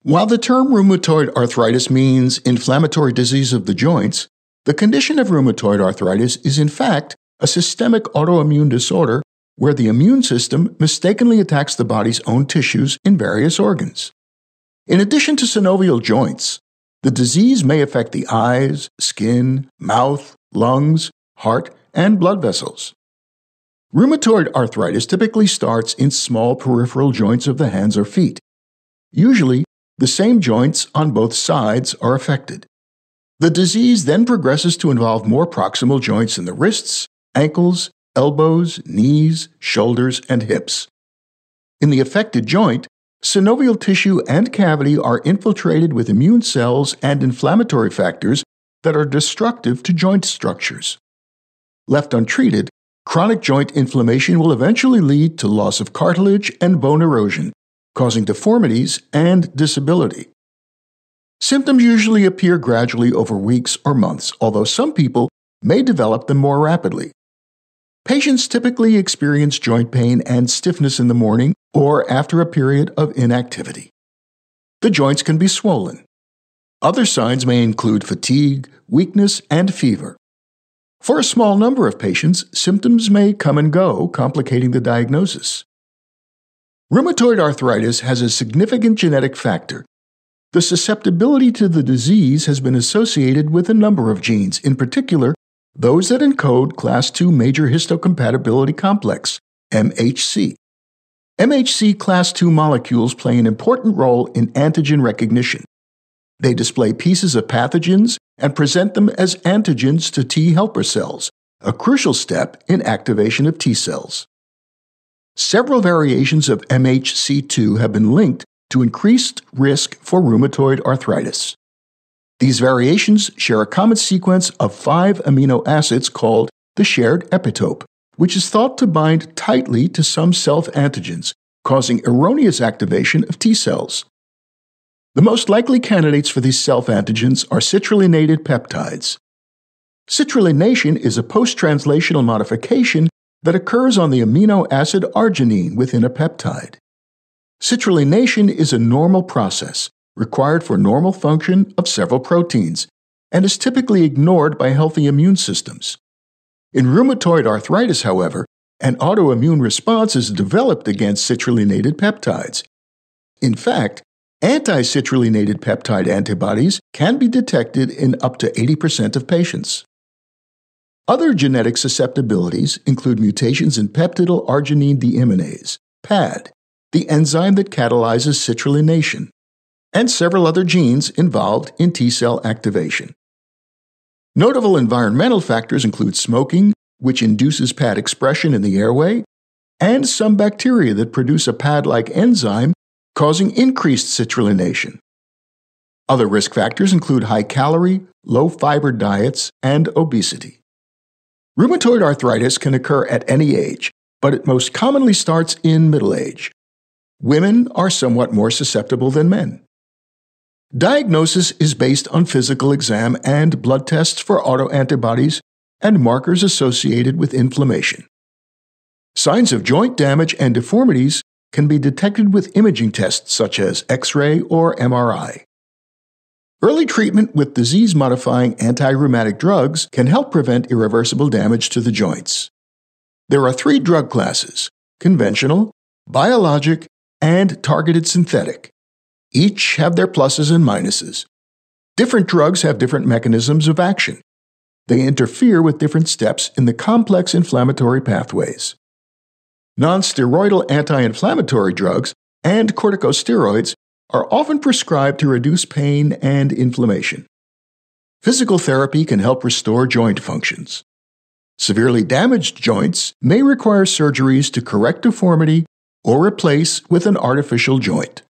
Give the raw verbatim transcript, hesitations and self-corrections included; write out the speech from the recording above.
While the term rheumatoid arthritis means inflammatory disease of the joints, the condition of rheumatoid arthritis is in fact a systemic autoimmune disorder where the immune system mistakenly attacks the body's own tissues in various organs. In addition to synovial joints, the disease may affect the eyes, skin, mouth, lungs, heart, and blood vessels. Rheumatoid arthritis typically starts in small peripheral joints of the hands or feet. Usually, the same joints on both sides are affected. The disease then progresses to involve more proximal joints in the wrists, ankles, elbows, knees, shoulders, and hips. In the affected joint, synovial tissue and cavity are infiltrated with immune cells and inflammatory factors that are destructive to joint structures. Left untreated, chronic joint inflammation will eventually lead to loss of cartilage and bone erosion, causing deformities and disability. Symptoms usually appear gradually over weeks or months, although some people may develop them more rapidly. Patients typically experience joint pain and stiffness in the morning or after a period of inactivity. The joints can be swollen. Other signs may include fatigue, weakness, and fever. For a small number of patients, symptoms may come and go, complicating the diagnosis. Rheumatoid arthritis has a significant genetic factor. The susceptibility to the disease has been associated with a number of genes, in particular, those that encode class two major histocompatibility complex, M H C. M H C class two molecules play an important role in antigen recognition. They display pieces of pathogens and present them as antigens to T helper cells, a crucial step in activation of T cells. Several variations of M H C two have been linked to increased risk for rheumatoid arthritis. These variations share a common sequence of five amino acids called the shared epitope, which is thought to bind tightly to some self-antigens, causing erroneous activation of T cells. The most likely candidates for these self-antigens are citrullinated peptides. Citrullination is a post-translational modification that occurs on the amino acid arginine within a peptide. Citrullination is a normal process required for normal function of several proteins and is typically ignored by healthy immune systems. In rheumatoid arthritis, however, an autoimmune response is developed against citrullinated peptides. In fact, anti-citrullinated peptide antibodies can be detected in up to eighty percent of patients. Other genetic susceptibilities include mutations in peptidyl arginine deaminase, P A D, the enzyme that catalyzes citrullination, and several other genes involved in T-cell activation. Notable environmental factors include smoking, which induces P A D expression in the airway, and some bacteria that produce a P A D-like enzyme causing increased citrullination. Other risk factors include high-calorie, low-fiber diets, and obesity. Rheumatoid arthritis can occur at any age, but it most commonly starts in middle age. Women are somewhat more susceptible than men. Diagnosis is based on physical exam and blood tests for autoantibodies and markers associated with inflammation. Signs of joint damage and deformities can be detected with imaging tests such as X-ray or M R I. Early treatment with disease-modifying anti-rheumatic drugs can help prevent irreversible damage to the joints. There are three drug classes: conventional, biologic, and targeted synthetic. Each have their pluses and minuses. Different drugs have different mechanisms of action. They interfere with different steps in the complex inflammatory pathways. Non-steroidal anti-inflammatory drugs and corticosteroids are often prescribed to reduce pain and inflammation. Physical therapy can help restore joint functions. Severely damaged joints may require surgeries to correct deformity or replace with an artificial joint.